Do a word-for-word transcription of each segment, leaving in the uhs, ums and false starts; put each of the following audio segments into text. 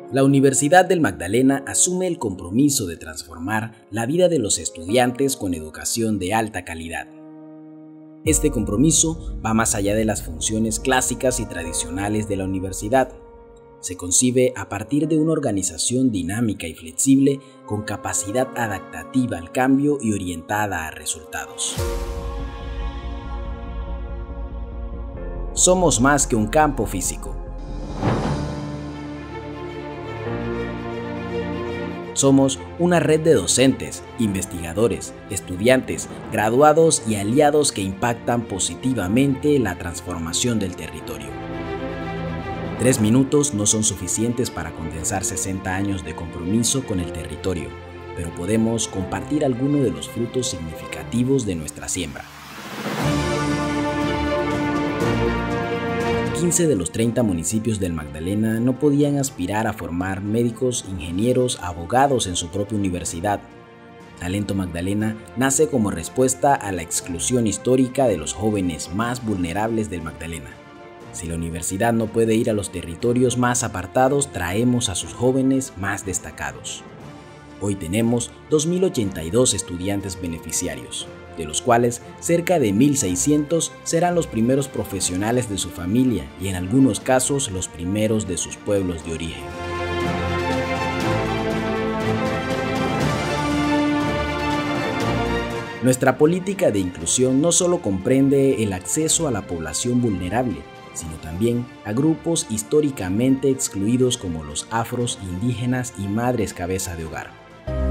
La Universidad del Magdalena asume el compromiso de transformar la vida de los estudiantes con educación de alta calidad. Este compromiso va más allá de las funciones clásicas y tradicionales de la universidad. Se concibe a partir de una organización dinámica y flexible con capacidad adaptativa al cambio y orientada a resultados. Somos más que un campo físico. Somos una red de docentes, investigadores, estudiantes, graduados y aliados que impactan positivamente la transformación del territorio. Tres minutos no son suficientes para condensar sesenta años de compromiso con el territorio, pero podemos compartir algunos de los frutos significativos de nuestra siembra. quince de los treinta municipios del Magdalena no podían aspirar a formar médicos, ingenieros, abogados en su propia universidad. Talento Magdalena nace como respuesta a la exclusión histórica de los jóvenes más vulnerables del Magdalena. Si la universidad no puede ir a los territorios más apartados, traemos a sus jóvenes más destacados. Hoy tenemos dos mil ochenta y dos estudiantes beneficiarios, de los cuales cerca de mil seiscientos serán los primeros profesionales de su familia y en algunos casos los primeros de sus pueblos de origen. Nuestra política de inclusión no solo comprende el acceso a la población vulnerable, sino también a grupos históricamente excluidos como los afros, indígenas y madres cabeza de hogar.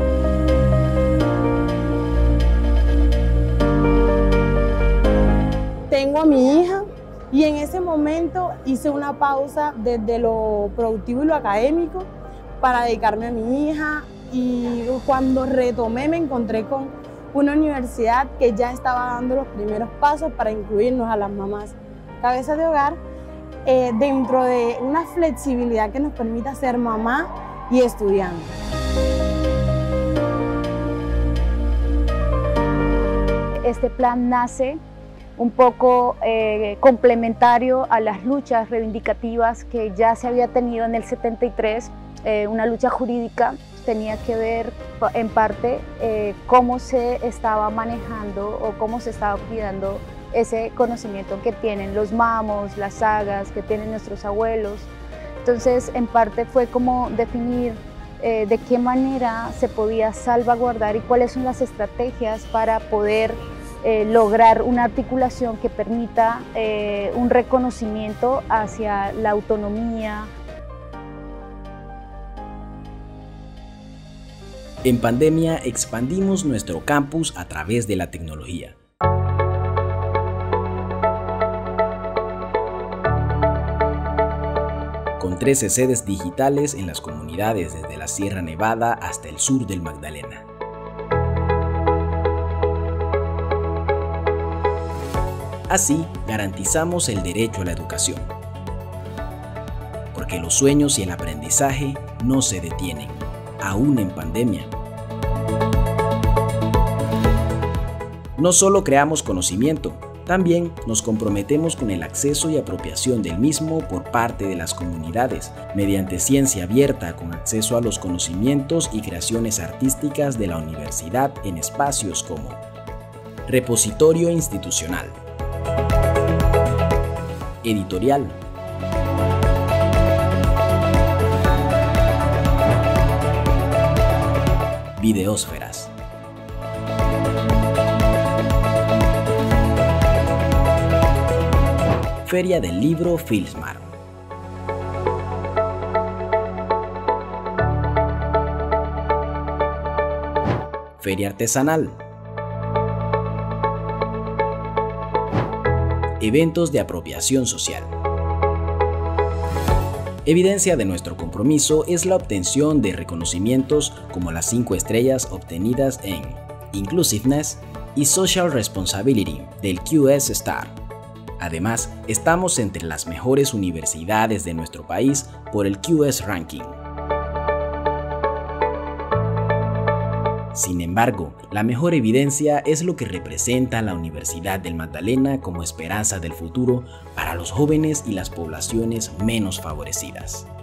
Tengo a mi hija y en ese momento hice una pausa desde lo productivo y lo académico para dedicarme a mi hija, y cuando retomé me encontré con una universidad que ya estaba dando los primeros pasos para incluirnos a las mamás cabezas de hogar eh, dentro de una flexibilidad que nos permita ser mamá y estudiante. Este plan nace un poco eh, complementario a las luchas reivindicativas que ya se había tenido en el setenta y tres, eh, una lucha jurídica. Tenía que ver en parte eh, cómo se estaba manejando o cómo se estaba cuidando ese conocimiento que tienen los mamos, las sagas, que tienen nuestros abuelos. Entonces, en parte fue como definir eh, de qué manera se podía salvaguardar y cuáles son las estrategias para poder Eh, lograr una articulación que permita eh, un reconocimiento hacia la autonomía. En pandemia expandimos nuestro campus a través de la tecnología. Con trece sedes digitales en las comunidades desde la Sierra Nevada hasta el sur del Magdalena. Así, garantizamos el derecho a la educación, porque los sueños y el aprendizaje no se detienen, aún en pandemia. No solo creamos conocimiento, también nos comprometemos con el acceso y apropiación del mismo por parte de las comunidades, mediante ciencia abierta con acceso a los conocimientos y creaciones artísticas de la universidad en espacios como repositorio institucional, editorial, videósferas, Feria del Libro Filsmar, Feria Artesanal, eventos de apropiación social. Evidencia de nuestro compromiso es la obtención de reconocimientos como las cinco estrellas obtenidas en Inclusiveness y Social Responsibility del Q S Star. Además, estamos entre las mejores universidades de nuestro país por el Q S Ranking. Sin embargo, la mejor evidencia es lo que representa la Universidad del Magdalena como esperanza del futuro para los jóvenes y las poblaciones menos favorecidas.